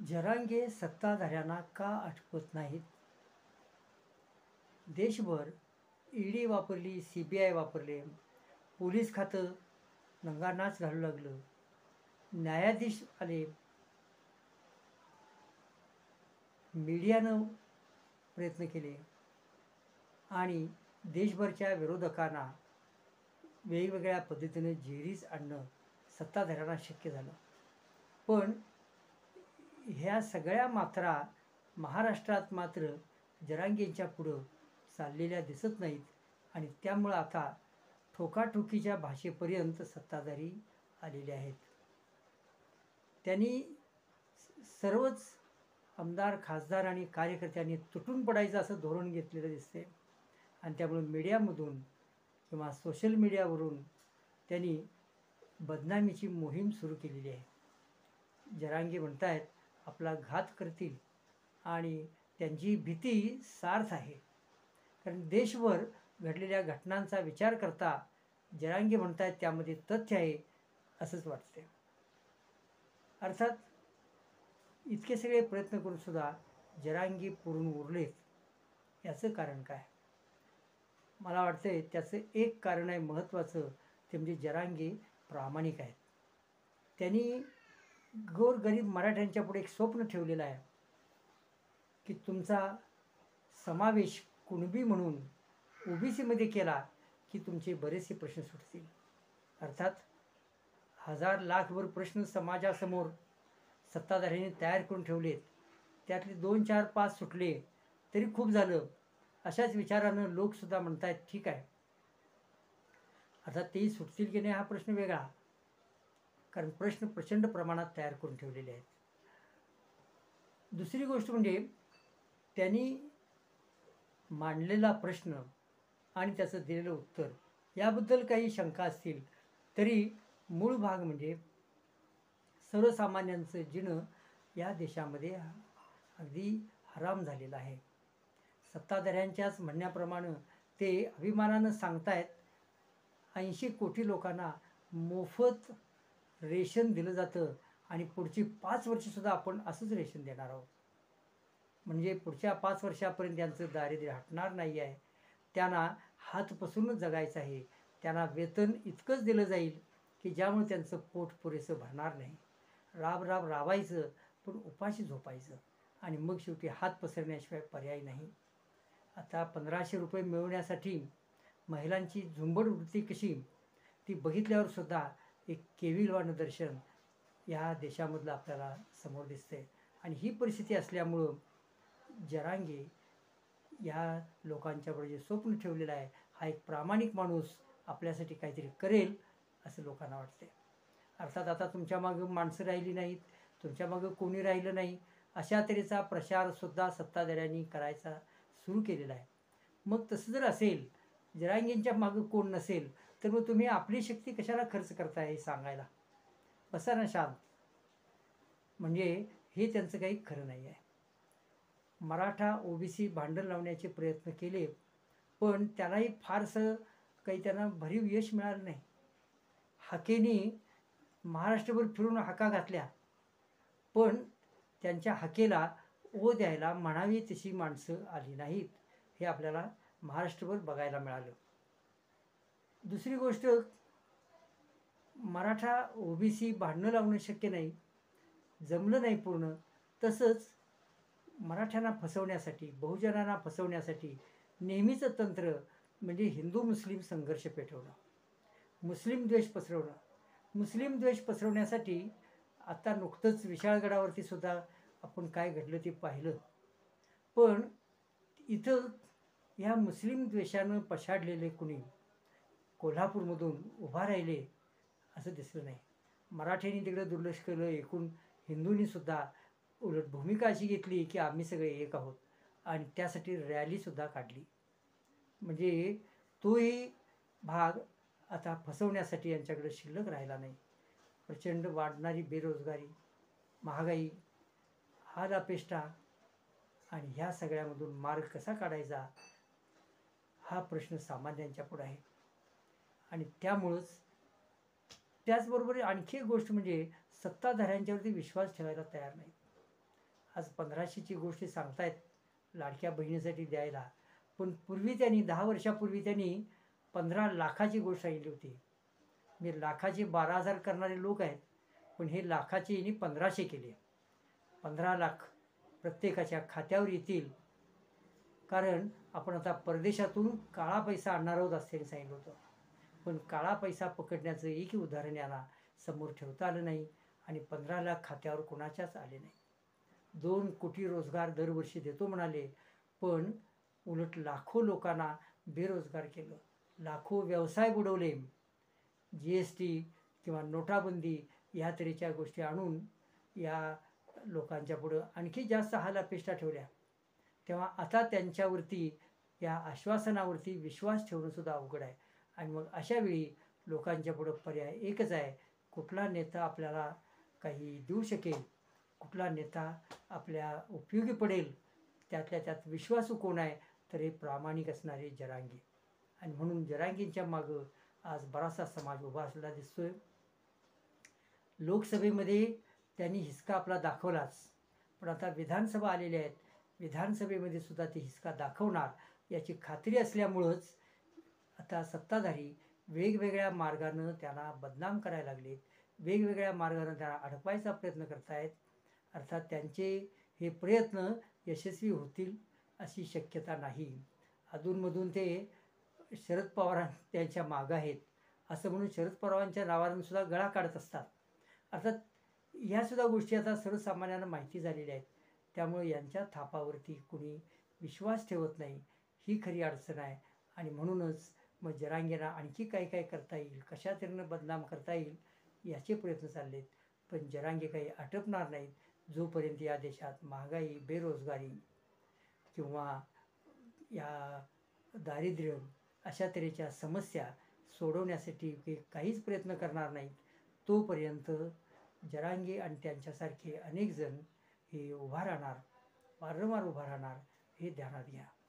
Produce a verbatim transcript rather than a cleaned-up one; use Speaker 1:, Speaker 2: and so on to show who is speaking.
Speaker 1: जरांगे सत्ताधाऱ्यांना का आठवत नाहीत? देशभर ईडी वापरली, सीबीआय वापरले, पोलीस खातं नंगानाच घालू लागलं, न्यायाधीश आले, मीडियानं प्रयत्न केले आणि देशभरच्या विरोधकांना वेगवेगळ्या पद्धतीने जेरीस आणणं सत्ताधाऱ्यांना शक्य झालं. पण ह्या सगळ्या मात्रा महाराष्ट्रात मात्र जरांगेंच्या पुढं चाललेल्या दिसत नाहीत आणि त्यामुळं आता ठोकाठोकीच्या भाषेपर्यंत सत्ताधारी आलेले आहेत. त्यांनी सर्वच आमदार, खासदार आणि कार्यकर्त्यांनी तुटून पडायचं असं धोरण घेतलेलं दिसते आणि त्यामुळे मीडियामधून किंवा सोशल मीडियावरून त्यांनी बदनामीची मोहीम सुरू केलेली आहे. जरांगे म्हणतायत आपला घात करतील आणि त्यांची भीती सार्थ आहे, कारण देशभर घडलेल्या घटनांचा विचार करता जरांगे म्हणतायत त्यामध्ये तथ्य आहे असंच वाटते. अर्थात इतके सगळे प्रयत्न करून सुद्धा जरांगे पुरून उरलेत, याचं कारण काय? मला वाटतंय त्याचं एक कारण आहे महत्त्वाचं, ते म्हणजे जरांगे प्रामाणिक आहेत. त्यांनी गोरगरीब मराठ्यांच्या पुढे एक स्वप्न ठेवलेलं आहे की तुमचा समावेश कुणबी म्हणून ओबीसीमध्ये केला की तुमचे बरेचसे प्रश्न सुटतील. अर्थात हजार लाखभर प्रश्न समाजासमोर सत्ताधाऱ्यांनी तयार करून ठेवलेत, त्यातले दोन चार पाच सुटले तरी खूप झालं, अशाच विचारानं लोकसुद्धा म्हणतायत ठीक आहे. अर्थात तेही सुटतील की नाही हा प्रश्न वेगळा, कारण प्रश्न प्रचंड प्रमाणात तयार करून ठेवलेले आहेत. दुसरी गोष्ट म्हणजे त्यांनी मांडलेला प्रश्न आणि त्याचं दिलेलं उत्तर याबद्दल काही शंका असतील तरी मूळ भाग म्हणजे सर्वसामान्यांचं जिणं या देशामध्ये अगदी हराम झालेलं आहे. सत्ताधाऱ्यांच्याच म्हणण्याप्रमाणे ते अभिमानानं सांगतायत ऐंशी कोटी लोकांना मोफत रेशन दिलं जातं आणि पुढची पाच वर्षसुद्धा आपण असंच रेशन देणार आहोत. म्हणजे पुढच्या पाच वर्षापर्यंत त्यांचं दारिद्र्य हटणार नाही आहे. त्यांना हात पसरूनच जगायचं आहे. त्यांना वेतन इतकंच दिलं जाईल की ज्यामुळे त्यांचं पोट पुरेसं भरणार नाही. राब राब राबायचं पण उपाशी झोपायचं आणि मग शेवटी हात पसरण्याशिवाय पर्याय नाही. आता पंधराशे रुपये मिळवण्यासाठी महिलांची झुंबड उडती कशी, ती बघितल्यावर सुद्धा एक केविलवाणं दर्शन या देशामधलं आपल्याला समोर दिसते. आणि ही परिस्थिती असल्यामुळं जरांगे या लोकांच्यापुढे जे स्वप्न ठेवलेलं आहे, हा एक प्रामाणिक माणूस आपल्यासाठी काहीतरी करेल असं लोकांना वाटते. अर्थात आता तुमच्या मागं माणसं राहिली नाहीत, तुमच्या मागं कोणी राहिलं नाही, अशा तऱ्हेचा प्रचारसुद्धा सत्ताधाऱ्यांनी करायचा सुरू केलेला आहे. मग तसं जर असेल, जरांगेंच्या मागं कोण नसेल तर मग तुम्ही आपली शक्ती कशाला खर्च करताय हे सांगायला बसा ना शांत. म्हणजे हे त्यांचं काही खरं नाही आहे. मराठा ओबीसी भांडण लावण्याचे प्रयत्न केले पण त्यालाही फारसं काही त्यांना भरीव यश मिळालं नाही. हाकेनी महाराष्ट्रभर फिरून हाका घातल्या पण त्यांच्या हाकेला ओ द्यायला म्हणावी तशी माणसं आली नाहीत, हे आपल्याला महाराष्ट्रभर बघायला मिळालं. दुसरी गोष्ट, मराठा ओबीसी भांडणं लावणं शक्य नाही, जमलं नाही पूर्ण. तसंच मराठ्यांना फसवण्यासाठी, बहुजनांना फसवण्यासाठी नेहमीचं तंत्र म्हणजे हिंदू मुस्लिम संघर्ष पेटवणं, मुस्लिम द्वेष पसरवणं. मुस्लिम द्वेष पसरवण्यासाठी आता नुकतंच विशाळगडावरती सुद्धा आपण काय घडलं ते पाहिलं. पण इथं ह्या मुस्लिम द्वेषानं पछाडलेले कुणी कोल्हापूरमधून उभा राहिले असं दिसलं नाही. मराठ्यांनी तिकडे दुर्लक्ष केलं, एकूण हिंदूंनीसुद्धा उलट भूमिका अशी घेतली की आम्ही सगळे एक आहोत आणि त्यासाठी रॅलीसुद्धा काढली. म्हणजे तोही भाग आता फसवण्यासाठी यांच्याकडे शिल्लक राहिला नाही. प्रचंड वाढणारी बेरोजगारी, महागाई, हालअपेष्टा आणि ह्या सगळ्यामधून मार्ग कसा काढायचा हा प्रश्न सामान्यांच्या पुढे आहे. आणि त्यामुळंच त्याचबरोबर आणखी एक गोष्ट म्हणजे सत्ताधाऱ्यांच्यावरती विश्वास ठेवायला तयार नाही. आज पंधराशेची गोष्ट सांगतायत लाडक्या बहिणीसाठी द्यायला, पण पूर्वी त्यांनी दहा वर्षापूर्वी त्यांनी पंधरा लाखाची गोष्ट सांगितली होती. म्हणजे लाखाचे बारा हजार करणारे लोक आहेत, पण हे लाखाचे यांनी पंधराशे केले. पंधरा लाख प्रत्येकाच्या खात्यावर येतील, कारण आपण आता परदेशातून काळा पैसा आणणार आहोत असं त्यांनी सांगितलं होतं. पण काळा पैसा पकडण्याचं एकही उदाहरण यांना समोर ठेवता आलं नाही आणि पंधरा लाख खात्यावर कोणाच्याच आले नाही. दोन कोटी रोजगार दरवर्षी देतो म्हणाले, पण उलट लाखो लोकांना बेरोजगार केलं, लाखो व्यवसाय बुडवले. जी एस टी किंवा नोटाबंदी ह्या तऱ्हेच्या गोष्टी आणून या लोकांच्या पुढं आणखी जास्त हालापेष्टा ठेवल्या. तेव्हा आता त्यांच्यावरती या आश्वासनावरती विश्वास ठेवणंसुद्धा अवघड आहे. आणि मग अशावेळी लोकांच्या पुढं पर्याय एकच आहे, कुठला नेता आपल्याला काही देऊ शकेल, कुठला नेता आपल्या उपयोगी पडेल, त्यातल्या त्यात विश्वासू कोण आहे, तर हे प्रामाणिक असणारे जरांगे. आणि म्हणून जरांगेंच्या मागं आज बराचसा समाज उभा असलेला दिसतोय. लोकसभेमध्ये त्यांनी हिसका आपला दाखवलाच, पण आता विधानसभा आलेल्या आहेत, विधानसभेमध्ये सुद्धा ते हिसका दाखवणार याची खात्री असल्यामुळंच आता सत्ताधारी वेगवेगळ्या मार्गानं त्यांना बदनाम करायला लागलेत, वेगवेगळ्या मार्गानं त्यांना अडकवायचा प्रयत्न करतायत. अर्थात त्यांचे हे प्रयत्न यशस्वी होतील अशी शक्यता नाही. अधूनमधून ते शरद पवार त्यांच्या मागं आहेत असं म्हणून शरद पवारांच्या नावानं सुद्धा गळा काढत असतात. अर्थात ह्यासुद्धा गोष्टी आता सर्वसामान्यांना माहिती झालेल्या आहेत. त्यामुळे यांच्या थापावरती कुणी विश्वास ठेवत नाही, ही खरी अडचण आहे. आणि म्हणूनच मग जरांगेंना आणखी काय काय करता येईल, कशा तऱ्हेनं बदनाम करता येईल याचे प्रयत्न चाललेत. पण जरांगे काही आटपणार नाहीत जोपर्यंत या देशात महागाई, बेरोजगारी किंवा या दारिद्र्य अशा तऱ्हेच्या समस्या सोडवण्यासाठी ते काहीच प्रयत्न करणार नाहीत, तोपर्यंत जरांगे आणि त्यांच्यासारखे अनेक जण हे उभा राहणार, वारंवार उभा राहणार, हे ध्यानात घ्या.